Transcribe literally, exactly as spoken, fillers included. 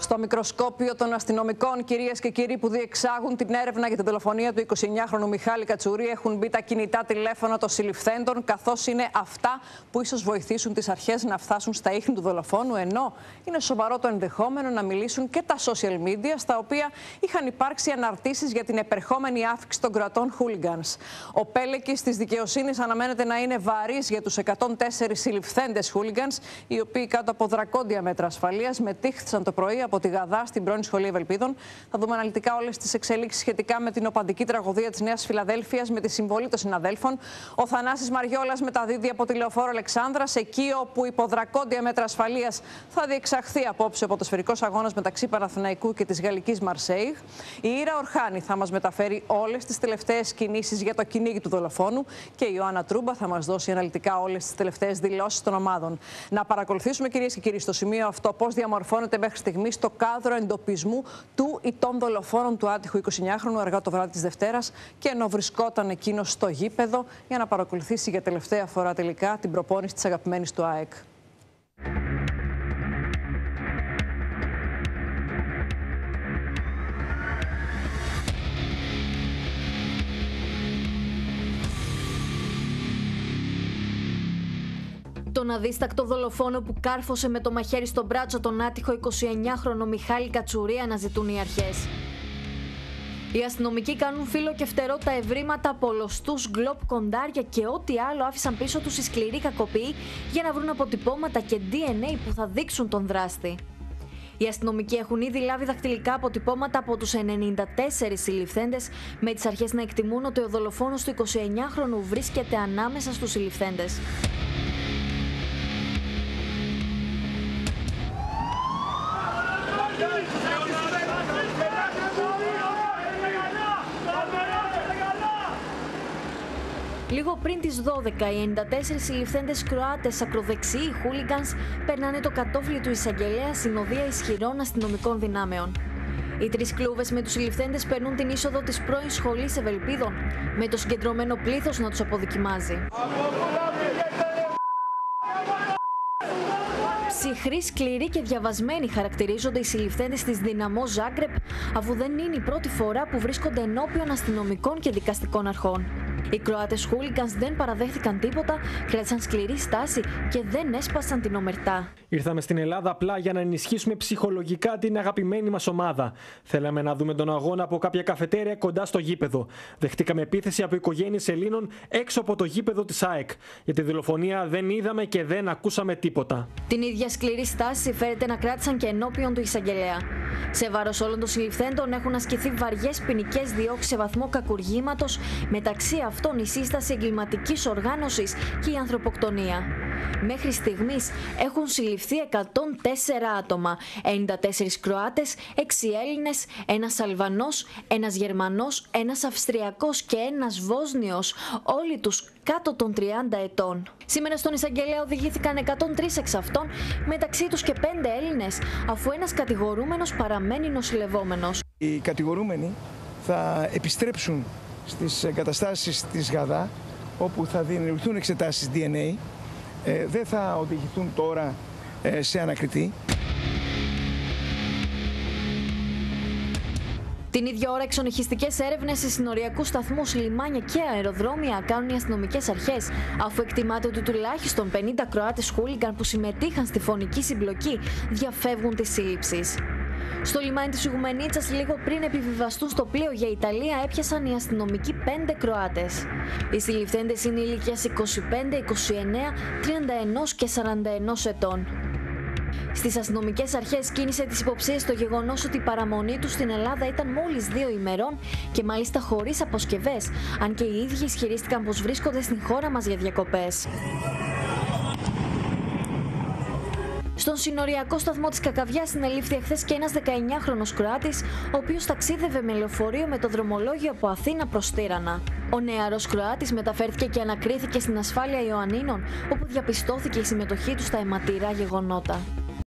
Στο μικροσκόπιο των αστυνομικών, κυρίες και κύριοι, που διεξάγουν την έρευνα για τη δολοφονία του εικοσιεννιάχρονου Μιχάλη Κατσουρί, έχουν μπει τα κινητά τηλέφωνα των συλληφθέντων, καθώς είναι αυτά που ίσως βοηθήσουν τις αρχές να φτάσουν στα ίχνη του δολοφόνου, ενώ είναι σοβαρό το ενδεχόμενο να μιλήσουν και τα social media, στα οποία είχαν υπάρξει αναρτήσεις για την επερχόμενη αύξηση των κροατών hooligans. Ο πέλεκης της δικαιοσύνης αναμένεται να είναι βαρύς για τους εκατόν τέσσερις συλληφθέντες hooligans, οι οποίοι κάτω από δρακόντια μέτρα ασφαλείας μετήχθησαν το πρωί από τη Γαδά στην πρώην Σχολή Ευελπίδων. Θα δούμε αναλυτικά όλες τις εξελίξεις σχετικά με την οπαδική τραγωδία της Νέας Φιλαδέλφειας, με τη συμβολή των συναδέλφων. Ο Θανάσης Μαριόλας μεταδίδει από τη Λεωφόρο Αλεξάνδρας, εκεί όπου υπό δρακόντια μέτρα ασφαλείας θα διεξαχθεί απόψε ο ποδοσφαιρικός αγώνας μεταξύ Παναθηναϊκού και της γαλλικής Μαρσέιγ. Η Ήρα Ορχάνη θα μας μεταφέρει όλες τις τελευταίες κινήσεις για το κυνήγι του δολοφόνου και η Ιωάννα Τρούμπα θα μας δώσει αναλυτικά όλες τις τελευταίες δηλώσεις των ομάδων. Να παρακολουθήσουμε, κυρίες και κύριοι, στο σημείο αυτό πώς διαμορφώνεται μέχρι στιγμής το κάδρο εντοπισμού του ή των δολοφόνων του άτυχου εικοσιεννιάχρονου αργά το βράδυ της Δευτέρας, και ενώ βρισκόταν εκείνος στο γήπεδο για να παρακολουθήσει για τελευταία φορά τελικά την προπόνηση της αγαπημένης του ΑΕΚ. Τον αδίστακτο δολοφόνο που κάρφωσε με το μαχαίρι στο μπράτσο τον άτυχο εικοσιεννιάχρονο Μιχάλη Κατσουρί αναζητούν οι αρχές. Οι αστυνομικοί κάνουν φύλλο και φτερό τα ευρήματα από λωστούς, γκλόπ, κοντάρια και ό,τι άλλο άφησαν πίσω τους οι σκληροί κακοποιοί για να βρουν αποτυπώματα και ντι εν έι που θα δείξουν τον δράστη. Οι αστυνομικοί έχουν ήδη λάβει δακτυλικά αποτυπώματα από τους ενενήντα τέσσερις συλληφθέντες, με τις αρχές να εκτιμούν ότι ο δολοφόνος του εικοσιεννιάχρονου βρίσκεται ανάμεσα στους συλληφθέντες. Λίγο πριν τις δώδεκα, οι ενενήντα τέσσερις συλληφθέντες Κροάτες ακροδεξιοί χούλιγκανς περνάνε το κατόφλι του εισαγγελέα συνοδεία ισχυρών αστυνομικών δυνάμεων. Οι τρεις κλούβες με τους συλληφθέντες περνούν την είσοδο της πρώην Σχολής Ευελπίδων, με το συγκεντρωμένο πλήθος να τους αποδοκιμάζει. Ψυχροί, σκληροί και διαβασμένοι χαρακτηρίζονται οι συλληφθέντες της Δυναμό Ζάγκρεπ, αφού δεν είναι η πρώτη φορά που βρίσκονται ενώπιον αστυνομικών και δικαστικών αρχών. Οι Κροάτες χούλιγκανς δεν παραδέχθηκαν τίποτα, κράτησαν σκληρή στάση και δεν έσπασαν την ομερτά. Ήρθαμε στην Ελλάδα απλά για να ενισχύσουμε ψυχολογικά την αγαπημένη μας ομάδα. Θέλαμε να δούμε τον αγώνα από κάποια καφετέρια κοντά στο γήπεδο. Δεχτήκαμε επίθεση από οικογένειες Ελλήνων έξω από το γήπεδο της ΑΕΚ. Για τη δολοφονία δεν είδαμε και δεν ακούσαμε τίποτα. Την ίδια σκληρή στάση φέρεται να κράτησαν και ενώπιον του εισαγγελέα. Σε βάρος όλων των συλληφθέντων έχουν ασκηθεί βαριές ποινικές διώξεις σε βαθμό κακουργήματος, μεταξύ αυτών η σύσταση εγκληματικής οργάνωσης και η ανθρωποκτονία. Μέχρι στιγμής έχουν συλληφθεί εκατόν τέσσερα άτομα, ενενήντα τέσσερις Κροάτες, έξι Έλληνες, ένας Αλβανός, ένας Γερμανός, ένας Αυστριακός και ένας Βόσνιος, όλοι τους κάτω των τριάντα ετών. Σήμερα στον εισαγγελέα οδηγήθηκαν εκατόν τρεις εξ αυτών, μεταξύ τους και πέντε Έλληνες, αφού ένας κατηγορούμενος παραμένει νοσηλευόμενος. Οι κατηγορούμενοι θα επιστρέψουν στις εγκαταστάσεις της Γαδά, όπου θα διενεργηθούν εξετάσεις ντι εν έι. Ε, δεν θα οδηγηθούν τώρα ε, σε ανακριτή. Την ίδια ώρα, εξονυχιστικές έρευνες σε συνοριακούς σταθμούς, λιμάνια και αεροδρόμια κάνουν οι αστυνομικές αρχές, αφού εκτιμάται ότι τουλάχιστον πενήντα Κροάτες χούλιγκαν που συμμετείχαν στη φωνική συμπλοκή διαφεύγουν της σύλληψης. Στο λιμάνι της Ιγουμενίτσας, λίγο πριν επιβιβαστούν στο πλοίο για Ιταλία, έπιασαν οι αστυνομικοί πέντε Κροάτες. Οι συλληφθέντες είναι ηλικίας είκοσι πέντε, είκοσι εννέα, τριάντα ένα και σαράντα ένα ετών. Στις αστυνομικές αρχές κίνησε τις υποψίες στο γεγονός ότι η παραμονή τους στην Ελλάδα ήταν μόλις δύο ημερών και μάλιστα χωρίς αποσκευές, αν και οι ίδιοι ισχυρίστηκαν πως βρίσκονται στην χώρα μας για διακοπές. Στον συνοριακό σταθμό της Κακαβιάς συνελήφθη εχθές και ένας δεκαεννιάχρονος Κροάτης, ο οποίος ταξίδευε με λεωφορείο με το δρομολόγιο από Αθήνα προς Τύρανα. Ο νεαρός Κροάτης μεταφέρθηκε και ανακρίθηκε στην ασφάλεια Ιωαννίνων, όπου διαπιστώθηκε η συμμετοχή του στα αιματηρά γεγονότα.